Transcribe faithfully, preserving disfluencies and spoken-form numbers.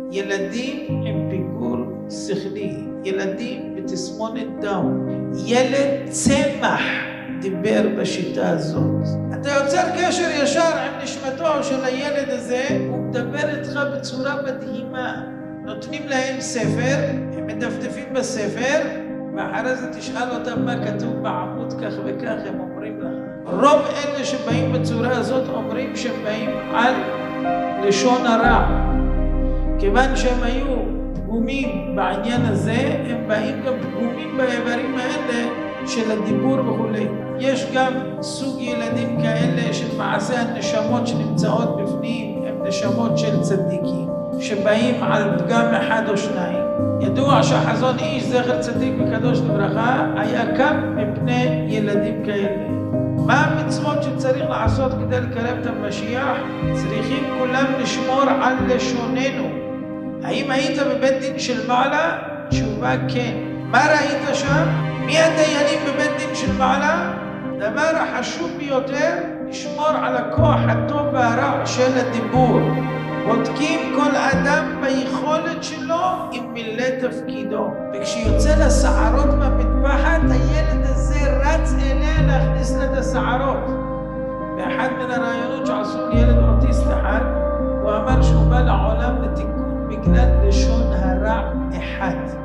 ילדים עם פיגור שכלי, ילדים בתסמונת דאון, ילד צמח דיבר בשיטה הזאת. אתה יוצר קשר ישר עם נשמתו של הילד הזה, הוא מדבר איתך בצורה מדהימה. נותנים להם ספר, הם מדפדפים בספר, ואחרי זה תשאל אותם מה כתוב בעמוד כך וכך, הם אומרים לך. רוב אלה שבאים בצורה הזאת אומרים שהם באים על לשון הרע. כיוון שהם היו פגומים בעניין הזה, הם באים גם פגומים באיברים האלה של הדיבור וכו'. יש גם סוג ילדים כאלה של מעשה הנשמות שנמצאות בפנים, הם נשמות של צדיקים, שבאים על פגם אחד או שניים. ידוע שהחזון איש זכר צדיק וקדוש לברכה היה קם מפני ילדים כאלה. מה המצוות שצריך לעשות כדי לקרב את המשיח? צריכים כולם לשמור על לשוננו. האם היית בבית דין של מעלה? תשובה כן. מה ראית שם? מי הדיינים בבית דין של מעלה? דבר החשוב ביותר, לשמור על הכוח הטוב והרע של הדיבור. בודקים כל אדם ביכולת שלו עם מילא תפקידו. וכשיוצא לסערות מהמטפחת, הילד הזה רץ אליה להכניס לה את הסערות. באחד מן הרעיונות שעשו לילד אוטיסט אחד, הוא אמר שהוא בא לעולם לתיקון בגלל לשון הרע אחד.